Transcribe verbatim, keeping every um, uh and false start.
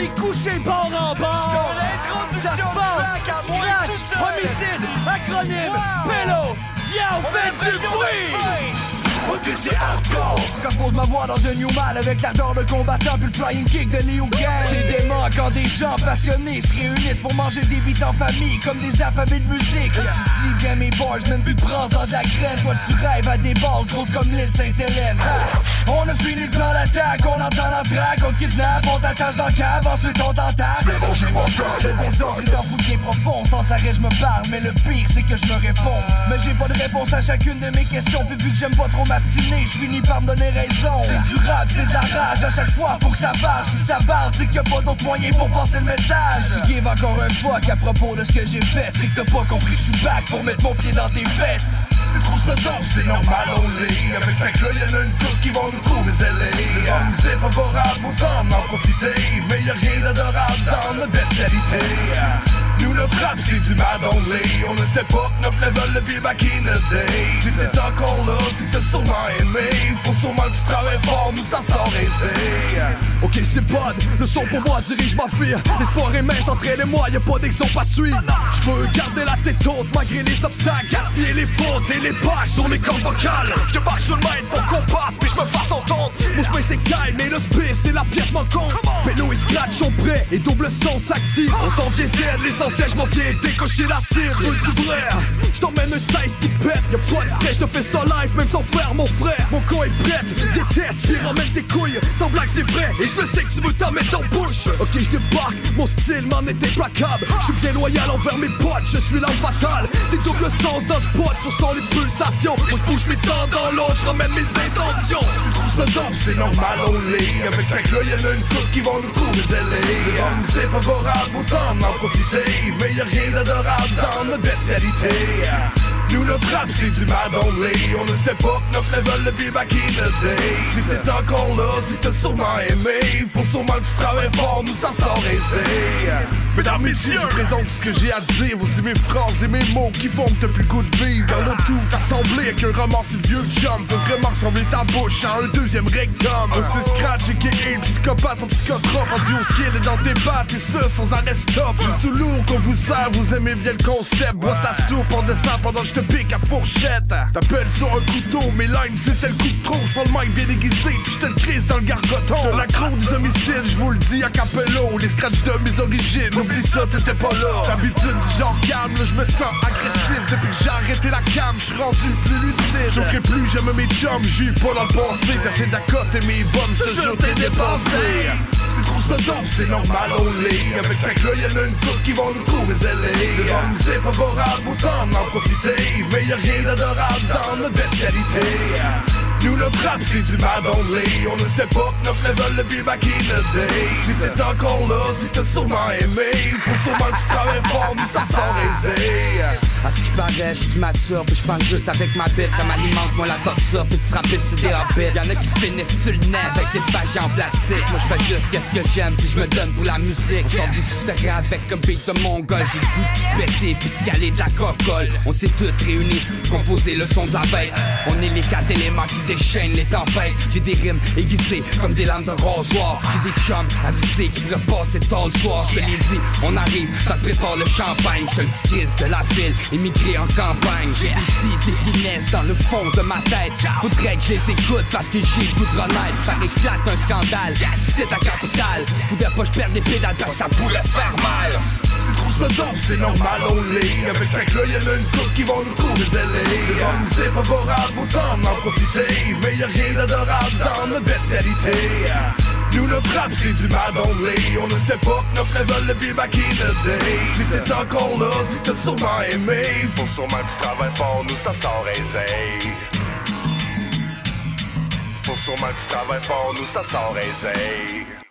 est couché bord en bord. Ça se passe, scratch, homicide, acronyme, pélo, yeah, on fait du bruit. Ok, c'est hardcore. Quand je pose ma voix dans un new man avec l'ardeur de combattant puis le flying kick de Liu Gang. C'est dément quand des gens passionnés se réunissent pour manger des beats en famille comme des alphabets de musique. Yeah. Tu dis bien mes bars, j'm'aime plus que prends-en de la graine. Toi tu rêves à des bases grosses comme l'île Sainte-Hélène. Ah. On a fini le plan d'attaque, on entend la traque, on te kidnappe, on t'attache dans le cave, ensuite on t'entasse. Le désordre est en fout bien profond, sans arrêt je me parle, mais le pire c'est que je me réponds. Mais j'ai pas de réponse à chacune de mes questions, puis vu que j'aime pas trop m'astiner, je finis par me donner raison. C'est du rap, c'est de la rage, à chaque fois faut que ça barre. Si ça barre, c'est qu'il y a pas d'autre moyen pour passer le message. Si tu give encore un fuck à propos de ce que j'ai fait, c'est que t'as pas compris, je suis back pour mettre mon pied dans tes fesses. Tu trouves ça dope, c'est normal, on l'est. Avec fait que là y'en a une couple qui vont nous trouver zélés. Le vent nous est favorable, autant en profiter. Mais y'a rien d'adorable dans notre bestialité. Nous notre rap c'est du mad only. On a step up notre level depuis back in the day. Si t'es encore là, c'est que t'as sûrement aimé. Faut sûrement que tu travailles fort, nous ça sort aisé. Ok c'est bon, le son pour moi dirige ma fille. L'espoir est mince, entraînez-moi, y'a pas d'exemple à suivre. J'veux garder la tête haute malgré les obstacles. Gaspiller les fautes et les pages sur les cordes vocales. J'débarque sur le mic pour combattre puis j'me fasse entendre. Mon chemin c'est calme mais le space c'est la pièce manquante. Pélo et scratch sont prêts et double son s'active. On s'en vient d'aide, l'essentiel j'm'en viens décocher la cible. J'veux du vrai, j't'emmène un seize qui pète. Y'a pas de stress, j'te fais ça live même sans faire mon frère. Mon con est prêt, déteste puis ramène tes couilles. Sans blague c'est vrai et je sais que tu veux t'en mettre en bouche. Ok j'débarque, mon style m'en est implacable. J'suis bien loyal envers mes potes, je suis l'âme fatale. C'est double sens dans ce pot, sur son les pulsations. Moi j'bouge mes dents dans l'autre, j'ramène mes intentions. Tu trouves ça dope, c'est normal, on l'est. Avec fait que là y'en a une couple qui vont nous trouver zélés. Le vent nous est favorable, autant en profiter. Mais y'a rien d'adorable dans notre bestialité. Nous notre rap c'est du mad only. On a step up notre level depuis back in the day. Si t'es encore là, c'est que t'as sûrement aimé. Faut sûrement que tu travailles fort, nous ça sort aisé. Mesdames, messieurs, je présente ce que j'ai à dire. Voici mes phrases et mes mots qui font que t'as plus le goût de vivre. Car le tout assemblé avec un roman si le vieux chum veut vraiment ressembler ta bouche à un deuxième rectum. On s'est scratch et qui est psychopathe en psychotrope. Rendu au skill et dans tes battes et ce sans arrêt stop. Juste tout lourd qu'on vous sert, vous aimez bien le concept. Bois ta soupe, on descend pendant que je te pique à fourchette. T'appelles sur un couteau, mes lines c'était le coup de trop. J'prends le mic bien aiguisé puis j'te le crise dans le gargoton. J'te l'accro des homicides, j'vous le dis à capello. Les scratchs de mes origines, oublie ça t'étais pas là. D'habitude du genre calme, là j'me sens agressif. Depuis que j'ai arrêté la cam, j'suis rendu plus lucide. J'ouvrirai plus jamais mes chums, j'suis pas dans le passé. T'essaies d'accoter mes bombes, j'te jure t'es dépensé. Tu trouves ça dope, c'est normal, on l'est. Avec fait que là y'en a une couple qui vont nous trouver zélés. Le vent nous est favorable, autant en profiter. Mais y'a rien d'adorable dans notre bestialité. Nous notre rap c'est du mad only. On a step up notre level depuis back in the day. Si t'es encore là, c'est que t'as sûrement aimé. Faut sûrement que tu travailles fort, nous ça sort aisé. À ce qui paraît, j'suis mature puis j'pense juste avec ma bite. Ça m'alimente moi la toxa puis de frapper sur des hobbits. Y'en a qui finissent sur le net avec des pages en plastique. Moi j'fais juste qu'est-ce que j'aime puis j'me donne pour la musique. On sort des souterrains avec un beat de mongol. J'ai le goût de péter puis de caler de la cocole. On s'est tous réunis pour composer le son de la bête. On est les quatre éléments qui déchaînent les tempêtes. J'ai des rimes aiguisées comme des lames de rasoir. J'ai des chums avisés qui pourraient passer tard le soir. Je te l'ai dit, on arrive, ça te prépare le champagne. J'suis un petit kiss de la ville, émigré en campagne. J'ai ici des Guinness dans le fond de ma tête. Faudrait que je les écoute parce que j'ai le goût de renaître. Faire éclate un scandale, c'est ta capitale. Faudrait pas que je perde des pédales parce que ça pourrait faire mal. Tu trouves ça dope, c'est normal, on l'est. Avec fait que là y'en a une couple qui vont nous trouver zélés. Le vent nous est favorable, autant en profiter. Mais y'a rien d'adorable dans notre bestialité. Nous notre rap c'est du mad only. On a step up notre level depuis back in the day. Si t'es encore là, c'est que t'as sûrement aimé. Faut sûrement que tu travailles fort, nous ça sort aisé. Faut sûrement que tu travailles fort, nous ça sort aisé.